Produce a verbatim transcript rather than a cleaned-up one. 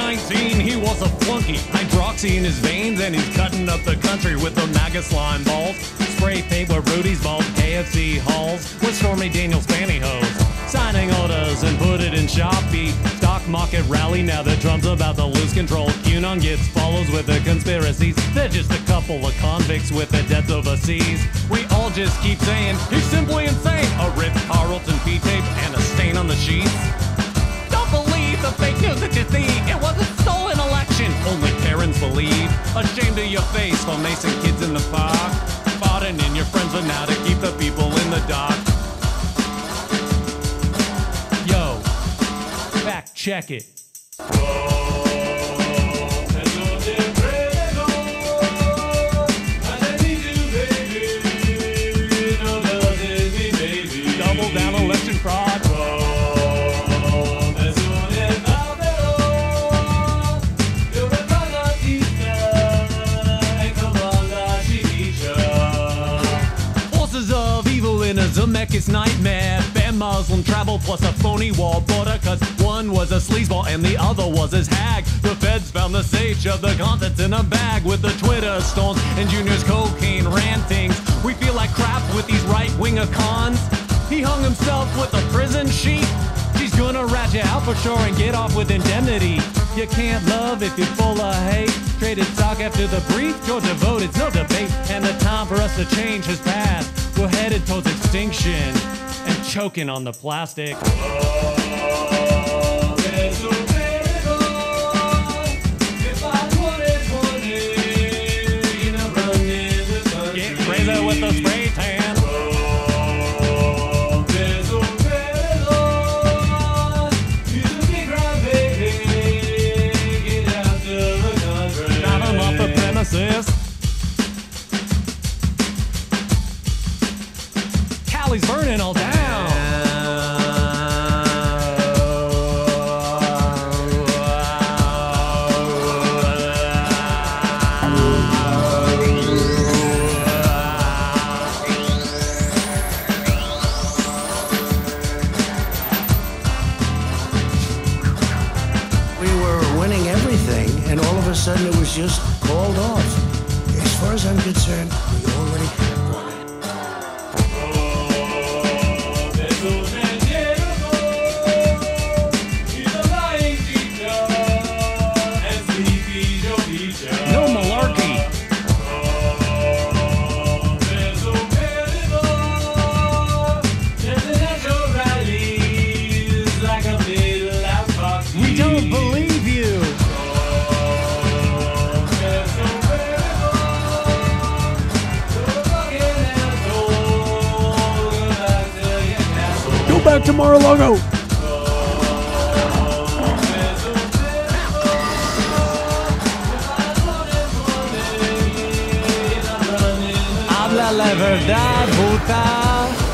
nineteen, he was a flunky. Hydroxy in his veins, and he's cutting up the country with the MAGA slime balls. Spray paint where Rudy's bald, K F C halls with Stormy Daniels pantyhose. Signing orders and put it in Shopee. Stock market rally, now the drum's about to lose control. QAnon gets follows with the conspiracies. They're just a couple of convicts with their debts overseas. We all just keep saying, he's simply insane. A Ritz Carlton P-tape and a stain on the sheets. Don't believe the fake news that you see. It was a stolen election, only Karens believe. Ashamed of your face for macing kids in the park. Farting in your friends are now to keep the people in the dark. Yo, fact check it. Double down election fraud. Forces of evil in a Zemeckis nightmare. Ban Muslim travel plus a phony wall border, cause one was a sleazeball and the other was his hag. The feds found the sage of the contents in a bag with the Twitter storms and Junior's cocaine rantings. We feel like crap with these right-winger cons. He hung himself with a prison sheet. She's gonna rat you out for sure and get off with indemnity. You can't love if you're full of hate. Traded stock after the brief, Georgia vote, it's no debate. And the time for us to change has passed. We're headed towards extinction and choking on the plastic. Get crazy with the spray tan. Cali's burning all down. We were winning everything, and all of a sudden it was just called off. As far as I'm concerned, we already have won it. No malarkey. We don't believe you. Go back to Mar-a-Lago. Habla la verdad, puta.